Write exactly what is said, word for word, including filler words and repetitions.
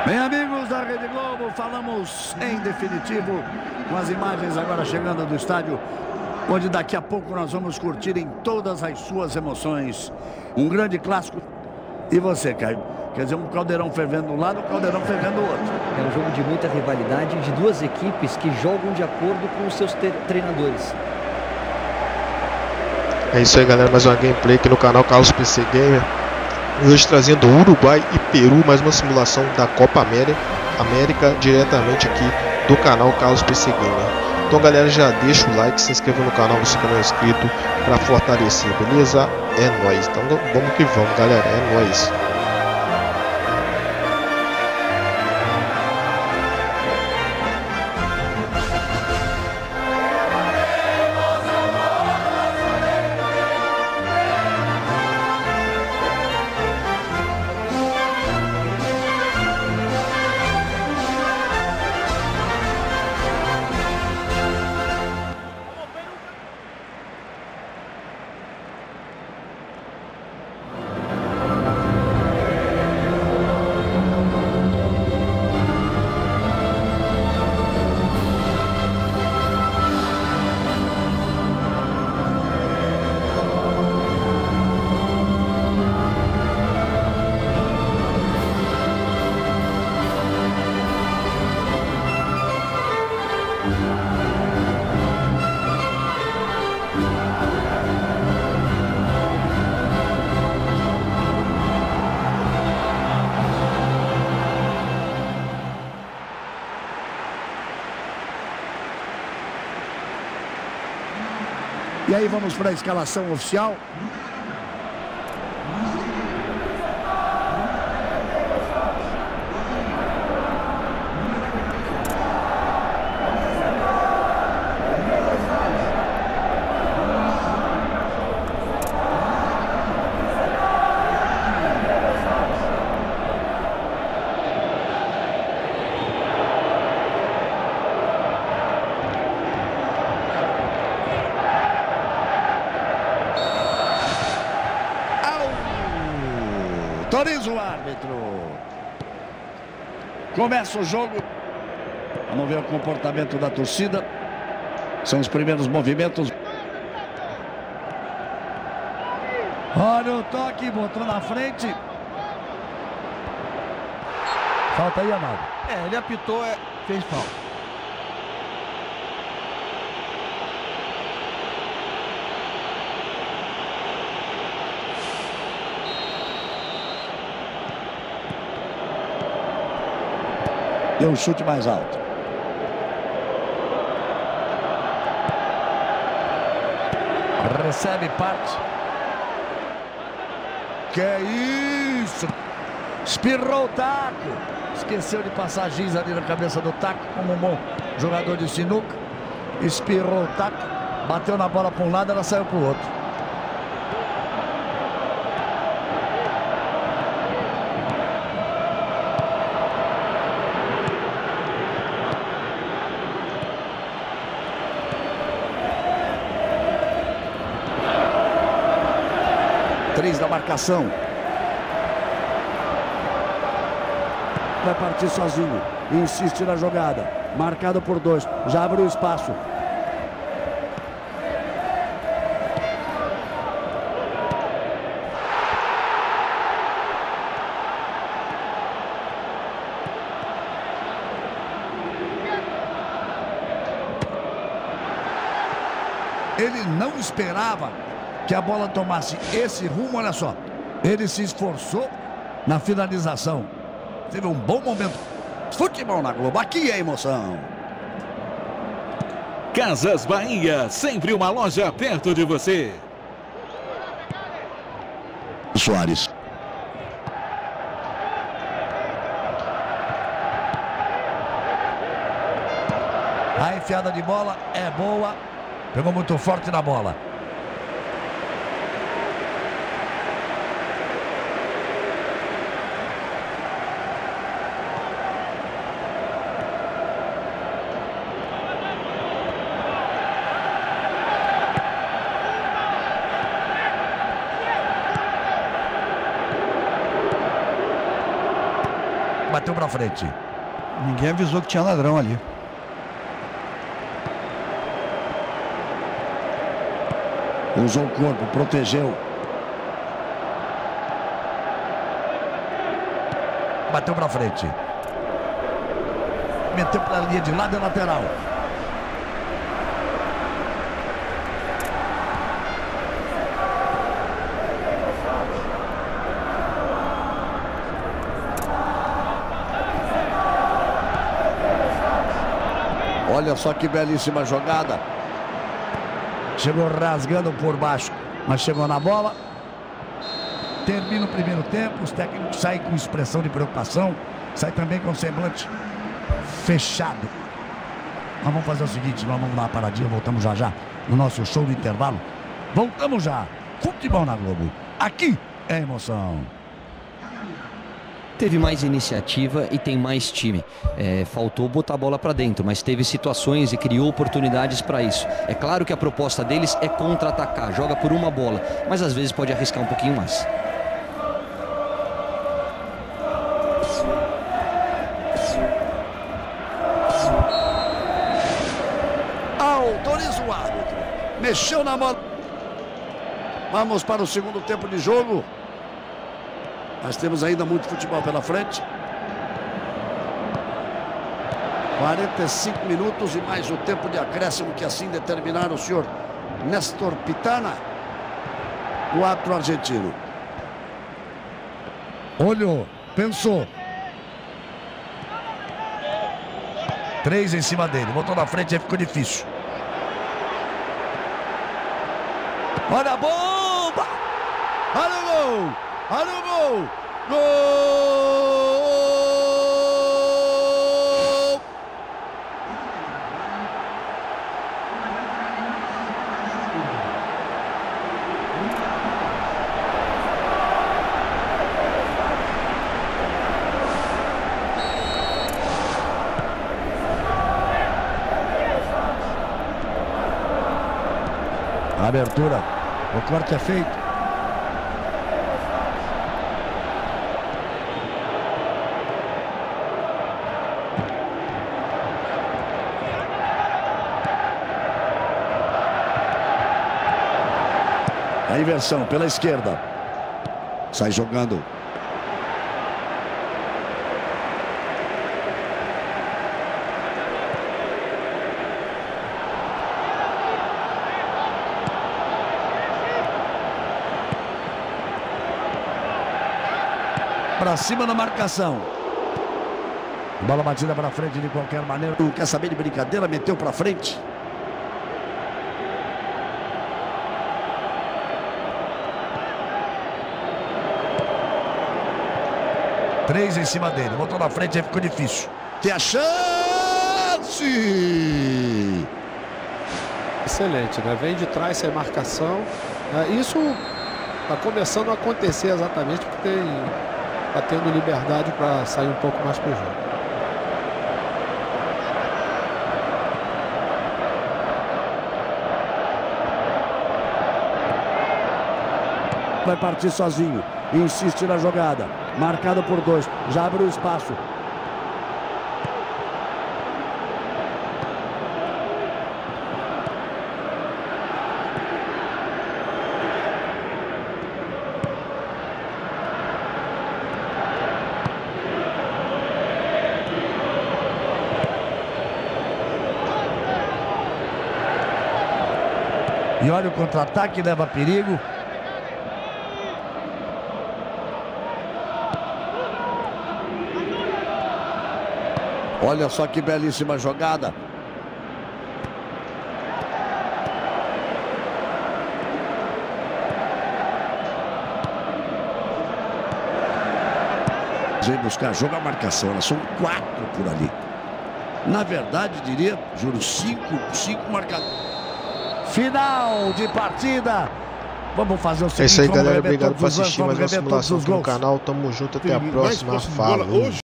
Bem, amigos da Rede Globo, falamos em definitivo com as imagens agora chegando do estádio, onde daqui a pouco nós vamos curtir em todas as suas emoções um grande clássico. E você, Caio? Quer dizer, um caldeirão fervendo um lado, um caldeirão fervendo do outro. É um jogo de muita rivalidade, de duas equipes que jogam de acordo com os seus treinadores. É isso aí, galera, mais uma gameplay aqui no canal Carlos P C Gamer. Hoje trazendo Uruguai e Peru, mais uma simulação da Copa América, América diretamente aqui do canal Carlos P C Gamer. Então, galera, já deixa o like, se inscreva no canal se não é inscrito para fortalecer, beleza? É nóis. Então vamos que vamos, galera, é nóis. E aí vamos para a escalação oficial. Autoriza o árbitro. Começa o jogo. Vamos ver o comportamento da torcida. São os primeiros movimentos. Olha o toque, botou na frente. Falta aí, Amado. É, ele apitou, é, fez falta. Deu um chute mais alto. Recebe parte. Que isso? Espirrou o taco. Esqueceu de passar giz ali na cabeça do taco, como um bom jogador de sinuca. Espirrou o taco. Bateu na bola para um lado, ela saiu para o outro. Três da marcação. Vai partir sozinho. Insiste na jogada. Marcado por dois. Já abriu espaço. Ele não esperava que a bola tomasse esse rumo, olha só. Ele se esforçou na finalização. Teve um bom momento. Futebol na Globo, aqui é emoção. Casas Bahia, sempre uma loja perto de você. Soares. A enfiada de bola é boa. Pegou muito forte na bola. Bateu pra frente. Ninguém avisou que tinha ladrão ali. Usou o corpo, protegeu. Bateu pra frente. Meteu pra linha de lado e lateral. Olha só que belíssima jogada. Chegou rasgando por baixo, mas chegou na bola. Termina o primeiro tempo. Os técnicos saem com expressão de preocupação. Sai também com semblante fechado. Nós vamos fazer o seguinte, nós vamos dar uma paradinha, voltamos já já no nosso show do intervalo. Voltamos já. Futebol na Globo. Aqui é emoção. Teve mais iniciativa e tem mais time. É, faltou botar a bola para dentro, mas teve situações e criou oportunidades para isso. É claro que a proposta deles é contra-atacar, joga por uma bola, mas às vezes pode arriscar um pouquinho mais. Autoriza o árbitro. Mexeu na bola. Vamos para o segundo tempo de jogo. Nós temos ainda muito futebol pela frente. quarenta e cinco minutos e mais o tempo de acréscimo que assim determinaram o senhor Néstor Pitana, o árbitro argentino. Olhou, pensou. Três em cima dele, botou na frente e ficou difícil. Olha a bomba! Olha o gol! Olha o gol! Gol! Abertura. O corte é feito. A inversão pela esquerda. Sai jogando. Para cima na marcação. Bola batida para frente de qualquer maneira. Não quer saber de brincadeira, meteu para frente. Três em cima dele, botou na frente, aí ficou difícil. Tem a chance! Excelente, né? Vem de trás sem marcação. É, isso está começando a acontecer exatamente porque está tendo liberdade para sair um pouco mais para o jogo. Vai partir sozinho, insiste na jogada. Marcado por dois, já abre o espaço. E olha o contra-ataque, leva perigo. Olha só que belíssima jogada. Vem buscar jogo a marcação. Elas são quatro por ali. Na verdade, diria, juro, cinco, cinco marcadores. Final de partida. Vamos fazer o seguinte. É isso aí, galera. Obrigado por assistir mais uma simulação aqui no canal. Tamo junto. Até a próxima. Falou.